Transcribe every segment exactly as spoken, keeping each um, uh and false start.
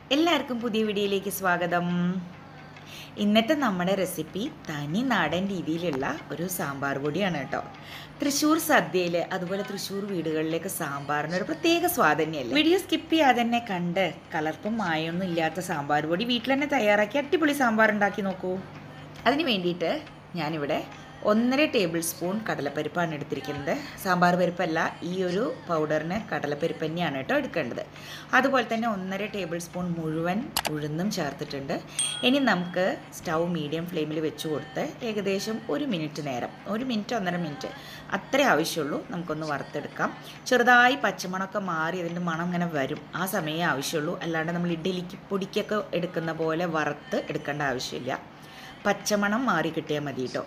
എല്ലാവർക്കും പുതിയ വീഡിയോയിലേക്ക് സ്വാഗതം. ഇന്നത്തെ നമ്മുടെ റെസിപ്പി തനി നാടൻ രീതിയിലുള്ള ഒരു സാമ്പാർ പൊടിയാണ് കേട്ടോ. തൃശ്ശൂർ സദ്യയിൽ അതുപോലെ തൃശ്ശൂർ വീടുകളിലേക്ക് സാമ്പാറിന് ഒരു പ്രത്യേക സ്വാദ് തന്നെയല്ലേ. വീഡിയോ സ്കിപ്പ് ചെയ്യാതെ തന്നെ കണ്ട് കളർപ്പും മായൊന്നും ഇല്ലാത്ത സാമ്പാർ പൊടി വീട്ടിൽ തന്നെ തയ്യാറാക്കി അടിപൊളി സാമ്പാർ ഉണ്ടാക്കി നോക്കൂ. അതിന് വേണ്ടിയിട്ട് ഞാനിവിടെ ഒന്നര ടേബിൾ സ്പൂൺ കടലപ്പരിപ്പാണ് എടുത്തിരിക്കുന്നത്. സാമ്പാർ പരിപ്പല്ല, ഈ ഒരു പൗഡറിന് കടലപ്പരിപ്പ് തന്നെയാണ് കേട്ടോ എടുക്കേണ്ടത്. അതുപോലെ തന്നെ ഒന്നര ടേബിൾ സ്പൂൺ മുഴുവൻ ഉഴുന്നും ചേർത്തിട്ടുണ്ട്. ഇനി നമുക്ക് സ്റ്റൗ മീഡിയം ഫ്ലെയിമിൽ വെച്ച് കൊടുത്ത് ഏകദേശം ഒരു മിനിറ്റ് നേരം, ഒരു മിനിറ്റ് ഒന്നര മിനിറ്റ് അത്രേ ആവശ്യമുള്ളൂ, നമുക്കൊന്ന് വറുത്തെടുക്കാം. ചെറുതായി പച്ചമണമൊക്കെ മാറി അതിൻ്റെ മണം ഇങ്ങനെ വരും, ആ സമയമേ ആവശ്യമുള്ളൂ. അല്ലാണ്ട് നമ്മൾ ഇഡ്ഡലിക്ക് പൊടിക്കൊക്കെ എടുക്കുന്ന പോലെ വറുത്ത് എടുക്കേണ്ട ആവശ്യമില്ല. പച്ചമണം മാറി കിട്ടിയാൽ മതി കേട്ടോ.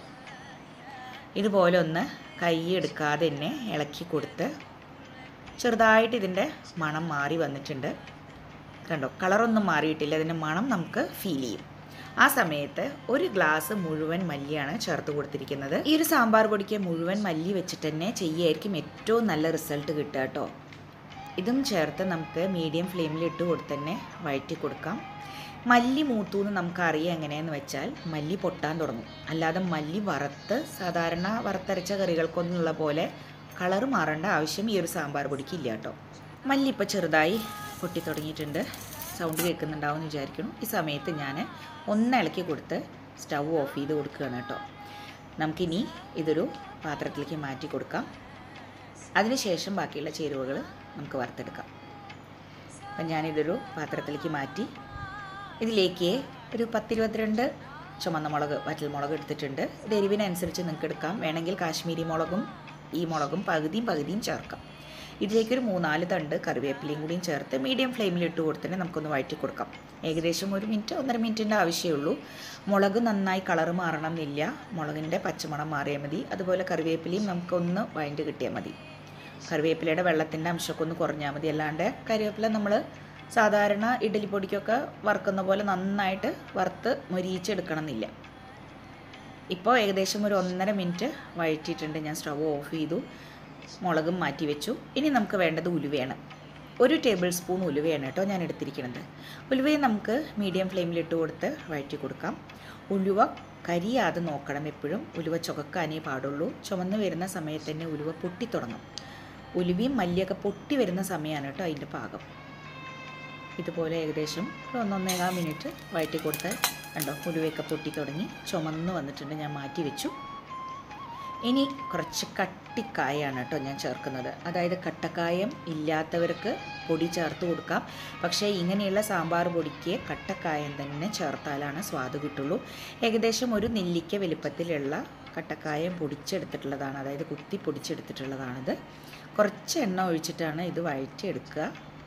ഇതുപോലെ ഒന്ന് കൈ എടുക്കാതെ തന്നെ ഇളക്കി കൊടുത്ത് ചെറുതായിട്ട് ഇതിൻ്റെ മണം മാറി വന്നിട്ടുണ്ട്. കണ്ടോ, കളറൊന്നും മാറിയിട്ടില്ല, അതിൻ്റെ മണം നമുക്ക് ഫീൽ ചെയ്യും. ആ സമയത്ത് ഒരു ഗ്ലാസ് മുഴുവൻ മല്ലിയാണ് ചേർത്ത് കൊടുത്തിരിക്കുന്നത്. ഈ ഒരു സാമ്പാർ പൊടിക്ക് മുഴുവൻ മല്ലി വെച്ചിട്ട് തന്നെ ചെയ്യായിരിക്കും ഏറ്റവും നല്ല റിസൾട്ട് കിട്ടുക കേട്ടോ. ഇതും ചേർത്ത് നമുക്ക് മീഡിയം ഫ്ലെയിമിൽ ഇട്ട് കൊടുത്ത് തന്നെ വഴറ്റി കൊടുക്കാം. മല്ലി മൂത്തു എന്ന് നമുക്കറിയാം എങ്ങനെയെന്ന് വെച്ചാൽ മല്ലി പൊട്ടാൻ തുടങ്ങും. അല്ലാതെ മല്ലി വറുത്ത് സാധാരണ വറുത്തരച്ച കറികൾക്കൊന്നുള്ള പോലെ കളർ മാറേണ്ട ആവശ്യം ഈ ഒരു സാമ്പാർ പൊടിക്ക് ഇല്ല കേട്ടോ. മല്ലി ഇപ്പോൾ ചെറുതായി പൊട്ടി തുടങ്ങിയിട്ടുണ്ട്, സൗണ്ട് കേൾക്കുന്നുണ്ടാവും എന്ന് വിചാരിക്കണം. ഈ സമയത്ത് ഞാൻ ഒന്ന് ഇളക്കി കൊടുത്ത് സ്റ്റൗ ഓഫ് ചെയ്ത് കൊടുക്കുകയാണ് കേട്ടോ. നമുക്കിനി ഇതൊരു പാത്രത്തിലേക്ക് മാറ്റി കൊടുക്കാം. അതിനുശേഷം ബാക്കിയുള്ള ചേരുവകൾ നമുക്ക് വറുത്തെടുക്കാം. അപ്പം ഞാനിതൊരു പാത്രത്തിലേക്ക് മാറ്റി ഇതിലേക്ക് ഒരു പത്തിരുപത്തിരണ്ട് ചുമന്ന മുളക് വറ്റൽമുളക് എടുത്തിട്ടുണ്ട്. ഇത് എരിവിനനുസരിച്ച് നിങ്ങൾക്ക് എടുക്കാം. വേണമെങ്കിൽ കാശ്മീരി മുളകും ഈ മുളകും പകുതിയും പകുതിയും ചേർക്കാം. ഇതിലേക്കൊരു മൂന്നാല് തണ്ട് കറിവേപ്പിലയും കൂടിയും ചേർത്ത് മീഡിയം ഫ്ലെയിമിൽ ഇട്ട് കൊടുത്തിട്ട് നമുക്കൊന്ന് വഴറ്റി കൊടുക്കാം. ഏകദേശം ഒരു മിനിറ്റ് ഒന്നര മിനിറ്റിൻ്റെ ആവശ്യമുള്ളൂ. മുളക് നന്നായി കളറ് മാറണം എന്നില്ല, മുളകിൻ്റെ പച്ചമണം മാറിയാൽ മതി. അതുപോലെ കറിവേപ്പിലയും നമുക്കൊന്ന് വഴണ്ട് കിട്ടിയാൽ മതി. കറിവേപ്പിലയുടെ വെള്ളത്തിൻ്റെ അംശമൊക്കെ ഒന്ന് കുറഞ്ഞാൽ മതി. അല്ലാണ്ട് കറിവേപ്പില നമ്മൾ സാധാരണ ഇഡ്ഡലി പൊടിക്കൊക്കെ വറുക്കുന്ന പോലെ നന്നായിട്ട് വറുത്ത് മൊരിയിച്ചെടുക്കണം എന്നില്ല. ഇപ്പോൾ ഏകദേശം ഒരു ഒന്നര മിനിറ്റ് വഴറ്റിയിട്ടുണ്ട്. ഞാൻ സ്റ്റവ് ഓഫ് ചെയ്തു, മുളകും മാറ്റി വെച്ചു. ഇനി നമുക്ക് വേണ്ടത് ഉലുവയാണ്. ഒരു ടേബിൾ സ്പൂൺ ഉലുവയാണ് കേട്ടോ ഞാൻ എടുത്തിരിക്കുന്നത്. ഉലുവയെ നമുക്ക് മീഡിയം ഫ്ലെയിമിൽ ഇട്ട് കൊടുത്ത് വഴറ്റി കൊടുക്കാം. ഉലുവ കരിയാതെ നോക്കണം എപ്പോഴും. ഉലുവ ചുവക്കാനേ പാടുള്ളൂ. ചുമന്ന് വരുന്ന സമയത്ത് തന്നെ ഉലുവ പൊട്ടിത്തുടങ്ങും. ഉലുവയും മല്ലിയൊക്കെ പൊട്ടി വരുന്ന സമയമാണ് കേട്ടോ അതിൻ്റെ പാകം. ഇതുപോലെ ഏകദേശം ഒരു ഒന്നൊന്നേകാൽ മിനിറ്റ് വഴറ്റി കൊടുത്താൽ കണ്ടോ ഉലുവയൊക്കെ പൊട്ടി തുടങ്ങി ചുമന്ന് വന്നിട്ടുണ്ട്. ഞാൻ മാറ്റി വെച്ചു. ഇനി കുറച്ച് കട്ടിക്കായാണ് കേട്ടോ ഞാൻ ചേർക്കുന്നത്. അതായത് കട്ടക്കായം ഇല്ലാത്തവർക്ക് പൊടി ചേർത്ത് കൊടുക്കാം. പക്ഷേ ഇങ്ങനെയുള്ള സാമ്പാർ പൊടിക്ക് കട്ടക്കായം തന്നെ ചേർത്താലാണ് സ്വാദ് കിട്ടുള്ളൂ. ഏകദേശം ഒരു നെല്ലിക്ക വലുപ്പത്തിലുള്ള കട്ടക്കായം പൊടിച്ചെടുത്തിട്ടുള്ളതാണ്, അതായത് കുത്തി പൊടിച്ചെടുത്തിട്ടുള്ളതാണിത്. കുറച്ച് എണ്ണ ഒഴിച്ചിട്ടാണ് ഇത് വഴറ്റിയെടുക്കുക.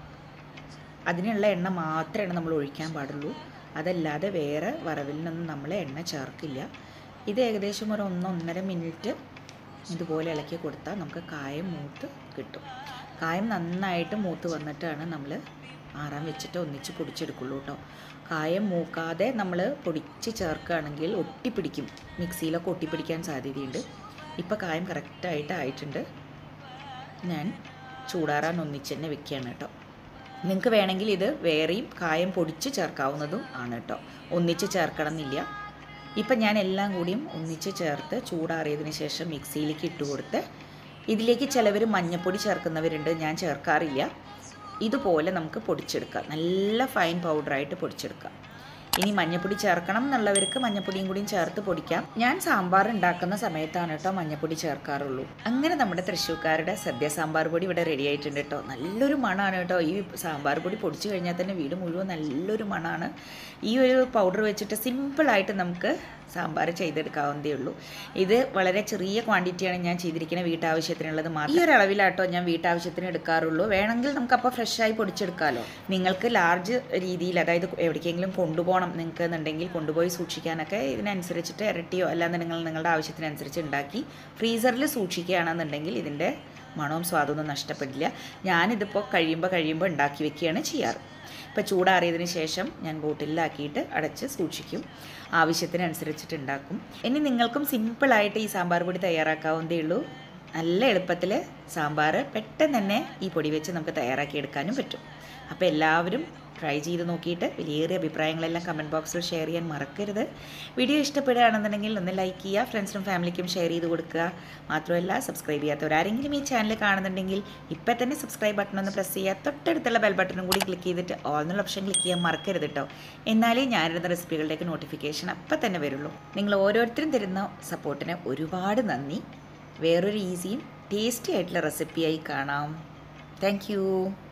അതിനുള്ള എണ്ണ മാത്രമേ നമ്മൾ ഒഴിക്കാൻ പാടുള്ളൂ. അതല്ലാതെ വേറെ വറവിൽ നിന്നും നമ്മൾ എണ്ണ ചേർക്കില്ല. ഇത് ഏകദേശം ഒരു ഒന്നൊന്നര മിനിറ്റ് ഇതുപോലെ ഇളക്കി കൊടുത്താൽ നമുക്ക് കായം മൂത്ത് കിട്ടും. കായം നന്നായിട്ട് മൂത്ത് വന്നിട്ടാണ് നമ്മൾ ആറാൻ വെച്ചിട്ട് ഒന്നിച്ച് പൊടിച്ചെടുക്കുള്ളൂ കേട്ടോ. കായം മൂക്കാതെ നമ്മൾ പൊടിച്ച് ചേർക്കുകയാണെങ്കിൽ ഒട്ടിപ്പിടിക്കും, മിക്സിയിലൊക്കെ ഒട്ടിപ്പിടിക്കാൻ സാധ്യതയുണ്ട്. ഇപ്പോൾ കായം കറക്റ്റായിട്ട് ആയിട്ടുണ്ട്. ഞാൻ ചൂടാറാൻ ഒന്നിച്ച് തന്നെ വെക്കുകയാണ് കേട്ടോ. നിങ്ങൾക്ക് വേണമെങ്കിൽ ഇത് വേറെയും കായം പൊടിച്ച് ചേർക്കാവുന്നതും ആണ് കേട്ടോ, ഒന്നിച്ച് ചേർക്കണം എന്നില്ല. ഇപ്പം ഞാൻ എല്ലാം കൂടിയും ഒന്നിച്ച് ചേർത്ത് ചൂടാറിയതിന് ശേഷം മിക്സിയിലേക്ക് ഇട്ട് കൊടുത്ത് ഇതിലേക്ക് ചിലവർ മഞ്ഞൾപ്പൊടി ചേർക്കുന്നവരുണ്ട്, ഞാൻ ചേർക്കാറില്ല. ഇതുപോലെ നമുക്ക് പൊടിച്ചെടുക്കാം, നല്ല ഫൈൻ പൗഡറായിട്ട് പൊടിച്ചെടുക്കാം. ഇനി മഞ്ഞൾപ്പൊടി ചേർക്കണം എന്നുള്ളവർക്ക് മഞ്ഞൾപ്പൊടിയും കൂടിയും ചേർത്ത് പൊടിക്കാം. ഞാൻ സാമ്പാർ ഉണ്ടാക്കുന്ന സമയത്താണ് കേട്ടോ മഞ്ഞൾപ്പൊടി ചേർക്കാറുള്ളൂ. അങ്ങനെ നമ്മുടെ തൃശ്ശൂർക്കാരുടെ സദ്യ സാമ്പാർ പൊടി ഇവിടെ റെഡി ആയിട്ടുണ്ട് കേട്ടോ. നല്ലൊരു മണമാണ് കേട്ടോ. ഈ സാമ്പാർ പൊടി പൊടിച്ചു കഴിഞ്ഞാൽ തന്നെ വീട് മുഴുവൻ നല്ലൊരു മണമാണ്. ഈ ഒരു പൗഡർ വെച്ചിട്ട് സിമ്പിളായിട്ട് നമുക്ക് സാമ്പാർ ചെയ്തെടുക്കാവുന്നതേ ഉള്ളൂ. ഇത് വളരെ ചെറിയ ക്വാണ്ടിറ്റിയാണ് ഞാൻ ചെയ്തിരിക്കുന്നത്, വീട്ടാവശ്യത്തിനുള്ളത് മാത്രം. ഈ ഒരു അളവിലാട്ടോ ഞാൻ വീട്ടാവശ്യത്തിന് എടുക്കാറുള്ളൂ. വേണമെങ്കിൽ നമുക്കപ്പോൾ ഫ്രഷായി പൊടിച്ചെടുക്കാമല്ലോ. നിങ്ങൾക്ക് ലാർജ് രീതിയിൽ, അതായത് എവിടേക്കെങ്കിലും കൊണ്ടുപോകണം നിങ്ങൾക്ക് എന്നുണ്ടെങ്കിൽ കൊണ്ടുപോയി സൂക്ഷിക്കാനൊക്കെ ഇതിനനുസരിച്ചിട്ട് ഇരട്ടിയോ അല്ലാതെ നിങ്ങൾ നിങ്ങളുടെ ആവശ്യത്തിനനുസരിച്ച് ഉണ്ടാക്കി ഫ്രീസറിൽ സൂക്ഷിക്കുകയാണെന്നുണ്ടെങ്കിൽ ഇതിൻ്റെ മണവും സ്വാദൊന്നും നഷ്ടപ്പെടില്ല. ഞാനിതിപ്പോൾ കഴിയുമ്പോൾ കഴിയുമ്പോൾ ഉണ്ടാക്കി വെക്കുകയാണ് ചെയ്യാറ്. ഇപ്പോൾ ചൂടാറിയതിന് ശേഷം ഞാൻ ബോട്ടിലാക്കിയിട്ട് അടച്ച് സൂക്ഷിക്കും, ആവശ്യത്തിനനുസരിച്ചിട്ട് ഉണ്ടാക്കും. ഇനി നിങ്ങൾക്കും സിമ്പിളായിട്ട് ഈ സാമ്പാർ പൊടി തയ്യാറാക്കാവുന്നതേ ഉള്ളൂ. നല്ല എളുപ്പത്തിൽ സാമ്പാർ പെട്ടെന്ന് തന്നെ ഈ പൊടി വെച്ച് നമുക്ക് തയ്യാറാക്കി എടുക്കാനും പറ്റും. അപ്പോൾ എല്ലാവരും ട്രൈ ചെയ്ത് നോക്കിയിട്ട് വലിയേറിയ അഭിപ്രായങ്ങളെല്ലാം കമൻറ്റ് ബോക്സിൽ ഷെയർ ചെയ്യാൻ മറക്കരുത്. വീഡിയോ ഇഷ്ടപ്പെടുകയാണെന്നുണ്ടെങ്കിൽ ഒന്ന് ലൈക്ക് ചെയ്യുക, ഫ്രണ്ട്സിനും ഫാമിലിക്കും ഷെയർ ചെയ്ത് കൊടുക്കുക. മാത്രമല്ല സബ്സ്ക്രൈബ് ചെയ്യാത്തവരാരെങ്കിലും ഈ ചാനൽ കാണുന്നുണ്ടെങ്കിൽ ഇപ്പം തന്നെ സബ്സ്ക്രൈബ് ബട്ടൺ ഒന്ന് പ്രസ് ചെയ്യുക. തൊട്ടടുത്തുള്ള ബെൽ ബട്ടണും കൂടി ക്ലിക്ക് ചെയ്തിട്ട് ഓൾ എന്നുള്ള ഓപ്ഷൻ ക്ലിക്ക് ചെയ്യാൻ മറക്കരുത് കേട്ടോ. എന്നാലേ ഞാനിടുന്ന റെസിപ്പികളുടെയൊക്കെ നോട്ടിഫിക്കേഷൻ അപ്പം തന്നെ വരുള്ളൂ. നിങ്ങൾ ഓരോരുത്തരും തരുന്ന സപ്പോർട്ടിന് ഒരുപാട് നന്ദി. വേറൊരു ഈസിയും ടേസ്റ്റി ആയിട്ടുള്ള റെസിപ്പിയായി കാണാം. Thank U.